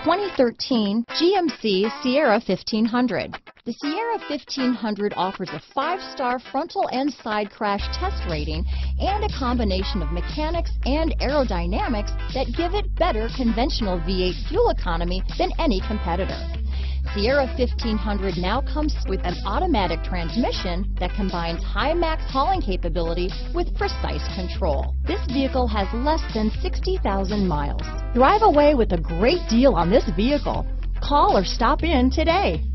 2013 GMC Sierra 1500. The Sierra 1500 offers a 5-star frontal and side crash test rating and a combination of mechanics and aerodynamics that give it better conventional V8 fuel economy than any competitor. Sierra 1500 now comes with an automatic transmission that combines high max hauling capability with precise control. This vehicle has less than 60,000 miles. Drive away with a great deal on this vehicle. Call or stop in today.